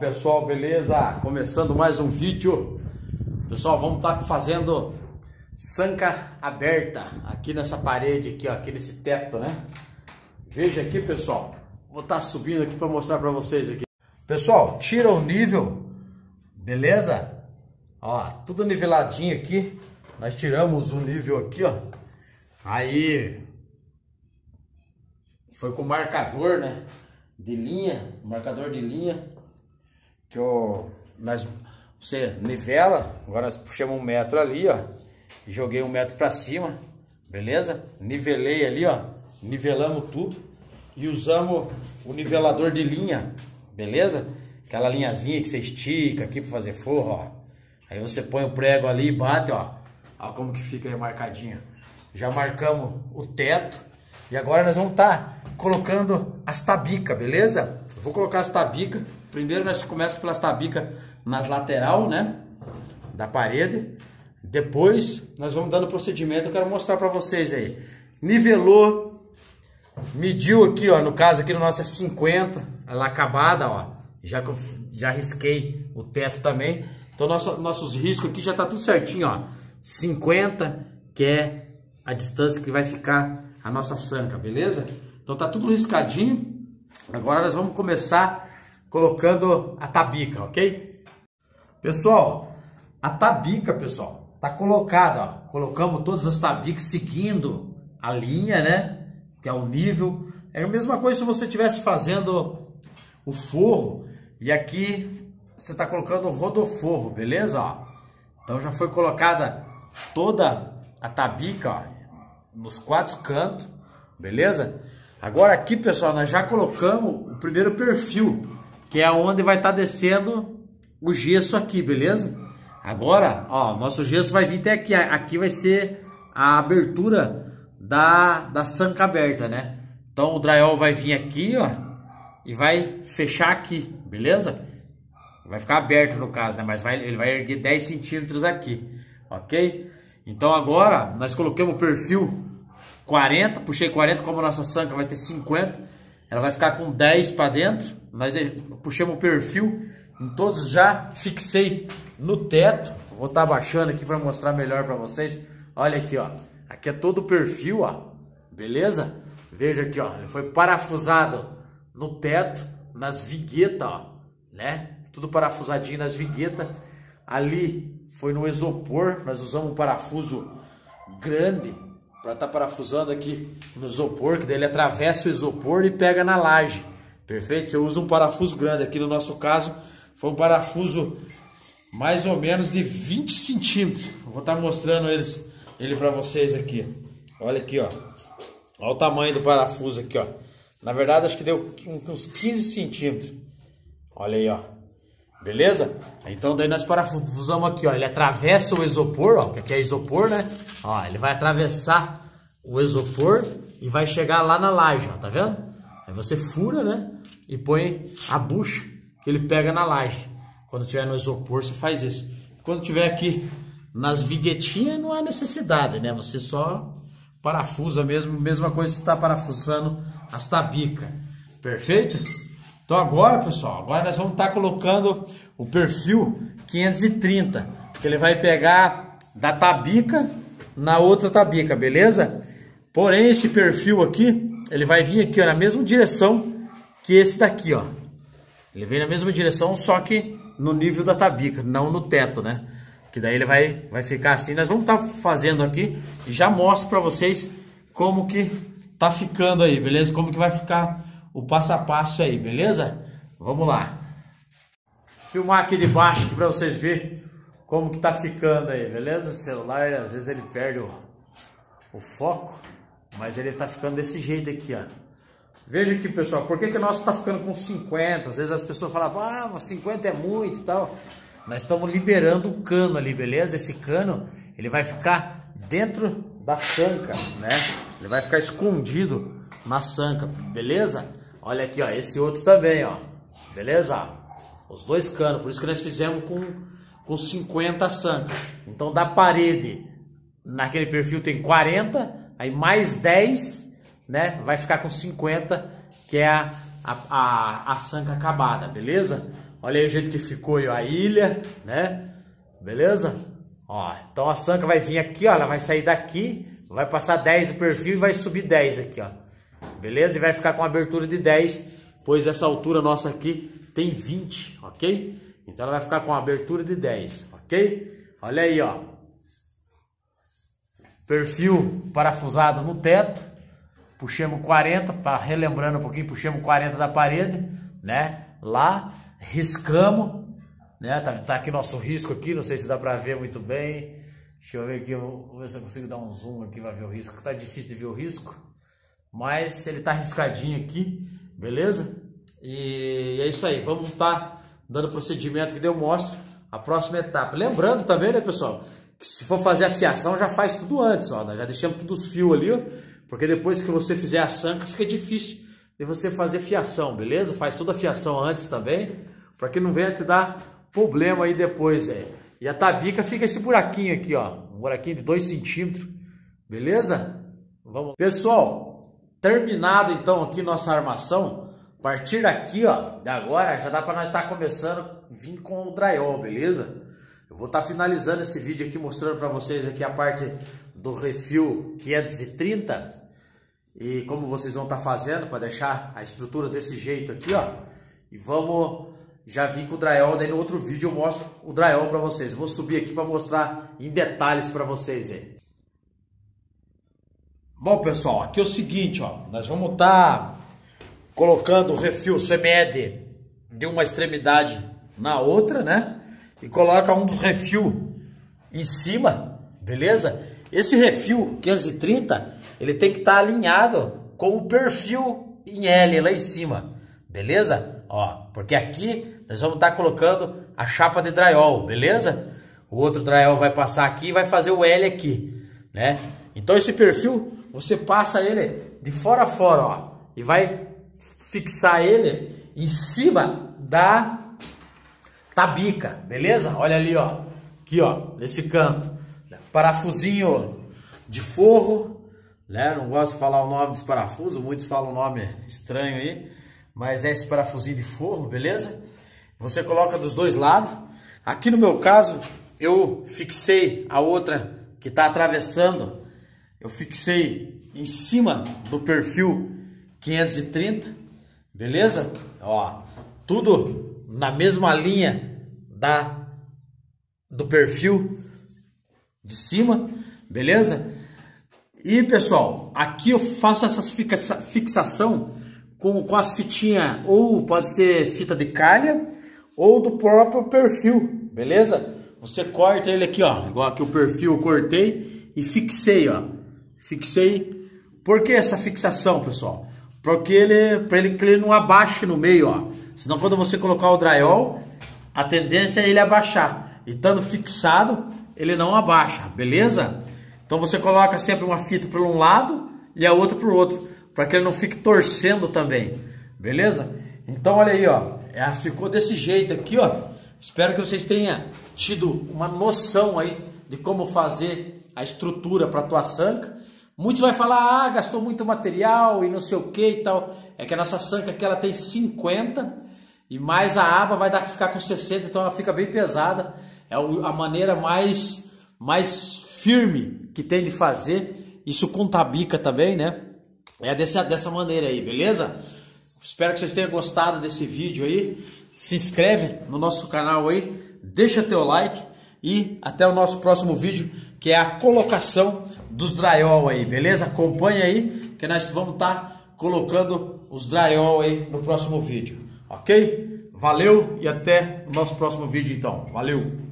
Pessoal, beleza? Começando mais um vídeo. Pessoal, vamos estar fazendo sanca aberta aqui nessa parede aqui, ó, aqui nesse teto, né? Veja aqui, pessoal. Vou estar subindo aqui para mostrar para vocês aqui. Pessoal, tira o nível, beleza? Ó, tudo niveladinho aqui. Nós tiramos o nível aqui, ó. Aí foi com marcador, né? De linha, marcador de linha. Que você nivela. Agora nós puxamos 1 metro ali, ó, e joguei 1 metro para cima, beleza? Nivelei ali, ó, nivelamos tudo e usamos o nivelador de linha, beleza? Aquela linhazinha que você estica aqui para fazer forro, ó. Aí você põe o prego ali e bate, ó. Ó como que fica aí marcadinho. Já marcamos o teto e agora nós vamos estar colocando as tabicas, beleza? Eu vou colocar as tabicas. Primeiro nós começamos pelas tabicas nas lateral, né, da parede. Depois nós vamos dando procedimento. Eu quero mostrar para vocês aí. Nivelou, mediu aqui, ó, no caso aqui no nosso é 50, ela acabada, ó. Já risquei o teto também. Então nossos riscos aqui já tá tudo certinho, ó. 50, que é a distância que vai ficar a nossa sanca, beleza? Então tá tudo riscadinho. Agora nós vamos começar colocando a tabica, ok? Pessoal, a tabica, pessoal, tá colocada, ó. Colocamos todas as tabicas seguindo a linha, né? Que é o nível. É a mesma coisa se você estivesse fazendo o forro. E aqui você tá colocando o rodoforro, beleza? Ó. Então já foi colocada toda a tabica, ó, nos 4 cantos, beleza? Agora aqui, pessoal, nós já colocamos o primeiro perfil, que é onde vai estar descendo o gesso aqui, beleza? Agora, ó, nosso gesso vai vir até aqui. Aqui vai ser a abertura da sanca aberta, né? Então o drywall vai vir aqui, ó, e vai fechar aqui, beleza? Vai ficar aberto no caso, né? Mas ele vai erguer 10 centímetros aqui, ok? Então agora nós colocamos o perfil 40, puxei 40, como a nossa sanca vai ter 50, ela vai ficar com 10 para dentro. Nós puxamos o perfil em todos, já fixei no teto. Vou estar abaixando aqui para mostrar melhor para vocês. Olha aqui, ó, aqui é todo o perfil, ó, beleza? Veja aqui, ó, ele foi parafusado no teto, nas viguetas, ó, né? Tudo parafusadinho nas viguetas. Ali foi no isopor, nós usamos um parafuso grande para estar parafusando aqui no isopor, que daí ele atravessa o isopor e pega na laje. Perfeito? Você usa um parafuso grande. Aqui no nosso caso foi um parafuso mais ou menos de 20 centímetros. Eu vou estar mostrando ele para vocês aqui. Olha aqui, ó. Olha o tamanho do parafuso aqui, ó. Na verdade acho que deu uns 15 centímetros. Olha aí, ó. Beleza? Então daí nós parafusamos aqui, ó. Ele atravessa o isopor, ó, que aqui é isopor, né? Ó, ele vai atravessar o isopor e vai chegar lá na laje, ó, tá vendo? Aí você fura, né? E põe a bucha que ele pega na laje. Quando tiver no isopor, você faz isso. Quando tiver aqui nas viguetinhas, não há necessidade, né? Você só parafusa mesmo, mesma coisa que você está parafusando as tabicas. Perfeito? Então agora, pessoal, agora nós vamos estar colocando o perfil 530, que ele vai pegar da tabica na outra tabica, beleza? Porém, esse perfil aqui, ele vai vir aqui, ó, na mesma direção que esse daqui, ó. Ele vem na mesma direção, só que no nível da tabica, não no teto, né? Que daí ele vai ficar assim. Nós vamos estar fazendo aqui e já mostro para vocês como que tá ficando aí, beleza? Como que vai ficar o passo a passo aí, beleza? Vamos lá. Filmar aqui de baixo aqui para vocês verem como que tá ficando aí, beleza? O celular, às vezes ele perde o foco, mas ele tá ficando desse jeito aqui, ó. Veja aqui, pessoal, por que o nosso tá ficando com 50? Às vezes as pessoas falam, ah, mas 50 é muito e tal. Nós estamos liberando o cano ali, beleza? Esse cano, ele vai ficar dentro da sanca, né? Ele vai ficar escondido na sanca, beleza? Olha aqui, ó, esse outro também, ó, beleza? Os 2 canos, por isso que nós fizemos com 50 sancas. Então da parede, naquele perfil tem 40, aí mais 10, né? Vai ficar com 50, que é a sanca acabada, beleza? Olha aí o jeito que ficou aí, ó, a ilha, né? Beleza? Ó, então a sanca vai vir aqui, ó, ela vai sair daqui, vai passar 10 do perfil e vai subir 10 aqui, ó. Beleza? E vai ficar com abertura de 10, pois essa altura nossa aqui tem 20, ok? Então ela vai ficar com abertura de 10, ok? Olha aí, ó. Perfil parafusado no teto. Puxamos 40, relembrando um pouquinho, puxamos 40 da parede, né? Lá, riscamos, né? Tá aqui nosso risco aqui, não sei se dá pra ver muito bem. Deixa eu ver aqui, vou ver se eu consigo dar um zoom aqui pra ver o risco. Tá difícil de ver o risco, mas ele tá riscadinho aqui, beleza? E é isso aí, vamos estar dando procedimento que eu mostro a próxima etapa. Lembrando também, né, pessoal, que se for fazer a fiação, já faz tudo antes, ó. Nós já deixamos todos os fios ali, ó, porque depois que você fizer a sanca, fica difícil de você fazer fiação, beleza? Faz toda a fiação antes também, para que não venha te dar problema aí depois, aí. E a tabica fica esse buraquinho aqui, ó, um buraquinho de 2 centímetros, beleza? Vamos. Pessoal, terminado então aqui nossa armação. A partir daqui, ó, de agora já dá para nós estar começando a vir com o drywall, beleza? Eu vou estar finalizando esse vídeo aqui, mostrando para vocês aqui a parte do refil 530 e como vocês vão estar fazendo para deixar a estrutura desse jeito aqui, ó. E vamos já vir com o drywall, daí no outro vídeo eu mostro o drywall para vocês. Eu vou subir aqui para mostrar em detalhes para vocês aí. Bom, pessoal, aqui é o seguinte, ó, nós vamos estar colocando o refil, você mede de uma extremidade na outra, né? E coloca um do refil em cima, beleza? Esse refil 530, ele tem que estar alinhado com o perfil em L lá em cima, beleza? Ó, porque aqui nós vamos estar colocando a chapa de drywall, beleza? O outro drywall vai passar aqui e vai fazer o L aqui, né? Então esse perfil, você passa ele de fora a fora, ó, e vai fixar ele em cima da tabica, beleza? Olha ali, ó, aqui, ó, nesse canto, parafusinho de forro, né? Não gosto de falar o nome desse parafuso, muitos falam um nome estranho aí, mas é esse parafusinho de forro, beleza? Você coloca dos dois lados. Aqui no meu caso, eu fixei a outra que está atravessando, eu fixei em cima do perfil 530, beleza? Ó, tudo na mesma linha do perfil de cima, beleza? E pessoal, aqui eu faço essas fixação com as fitinhas, ou pode ser fita de calha ou do próprio perfil, beleza? Você corta ele aqui, ó, igual aqui o perfil eu cortei e fixei, ó. Fixei. Por que essa fixação, pessoal? Porque para ele que ele não abaixe no meio, ó. Senão quando você colocar o drywall, a tendência é ele abaixar. E estando fixado, ele não abaixa, beleza? Então você coloca sempre uma fita para um lado e a outra para o outro, para que ele não fique torcendo também, beleza? Então olha aí, ó, ficou desse jeito aqui, ó. Espero que vocês tenham tido uma noção aí de como fazer a estrutura para a tua sanca. Muitos vai falar, gastou muito material e não sei o que e tal. É que a nossa sanca aqui ela tem 50 e mais a aba vai ficar com 60, então ela fica bem pesada. É a maneira mais firme que tem de fazer. Isso com tabica também, né? É dessa maneira aí, beleza? Espero que vocês tenham gostado desse vídeo aí. Se inscreve no nosso canal aí, deixa teu like e até o nosso próximo vídeo, que é a colocação dos drywall aí, beleza? Acompanha aí que nós vamos estar colocando os drywall aí no próximo vídeo, ok? Valeu e até o nosso próximo vídeo então. Valeu!